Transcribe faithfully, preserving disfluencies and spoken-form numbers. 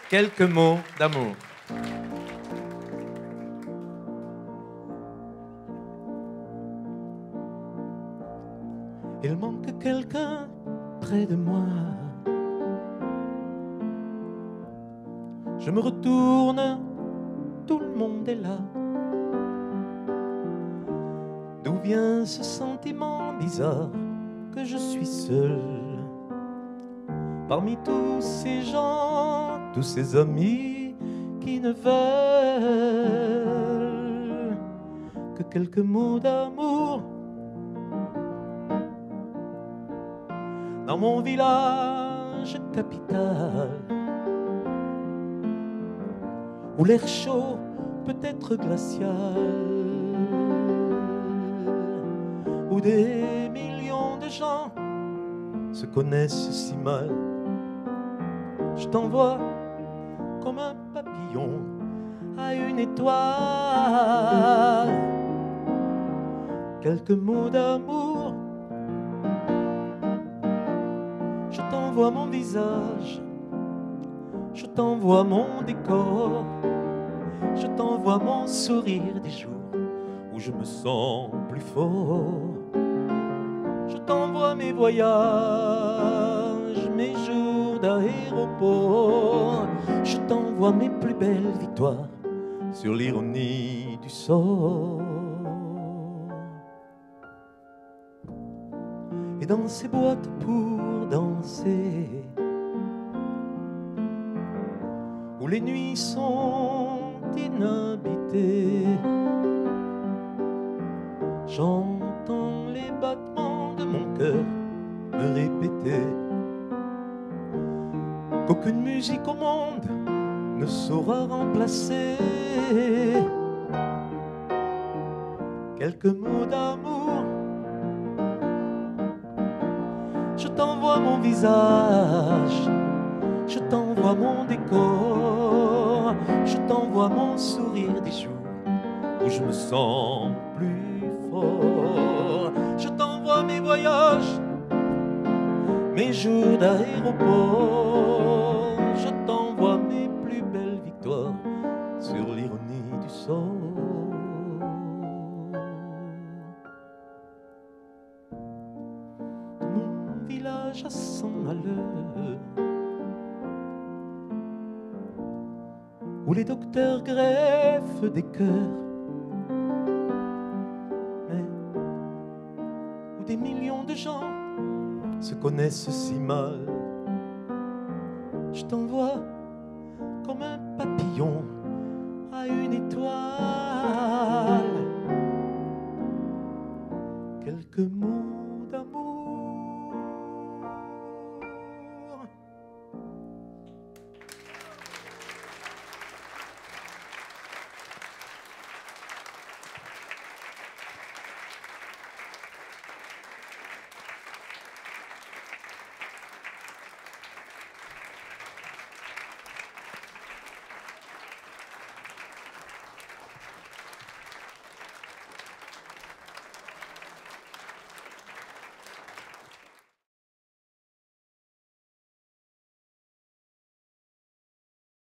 quelques mots d'amour. Il manque quelqu'un près de moi. Je me retourne, tout le monde est là. D'où vient ce sentiment bizarre que je suis seul parmi tous ces gens, tous ces amis qui ne veulent que quelques mots d'amour. Dans mon village capital, où l'air chaud peut être glacial, où des millions de gens se connaissent si mal, je t'envoie comme un papillon à une étoile quelques mots d'amour. Je t'envoie mon visage, je t'envoie mon décor, je t'envoie mon sourire des jours où je me sens plus fort. Je t'envoie mes voyages, mes jours d'aéroport, je t'envoie mes plus belles victoires sur l'ironie du sort. Et dans ces boîtes pour danser, où les nuits sont inhabitées, j'entends les battements de mon cœur me répéter qu'aucune musique au monde ne saura remplacer quelques mots d'amour. Je t'envoie mon visage, je t'envoie mon décor, je t'envoie mon sourire des jours où je me sens plus fort. Je t'envoie mes voyages, mes jours d'aéroport, je t'envoie mes plus belles victoires sur l'ironie du sort. Mon village à cent à l'heure, où les docteurs greffent des cœurs, mais où des millions de gens se connaissent si mal, je t'envoie comme un papillon